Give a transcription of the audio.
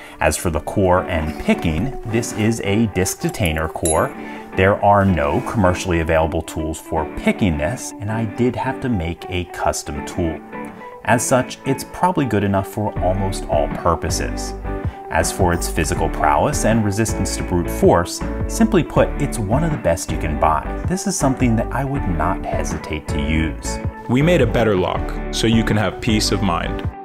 As for the core and picking, this is a disc detainer core. There are no commercially available tools for picking this, and I did have to make a custom tool. As such, it's probably good enough for almost all purposes. As for its physical prowess and resistance to brute force, simply put, it's one of the best you can buy. This is something that I would not hesitate to use. We made a better lock so you can have peace of mind.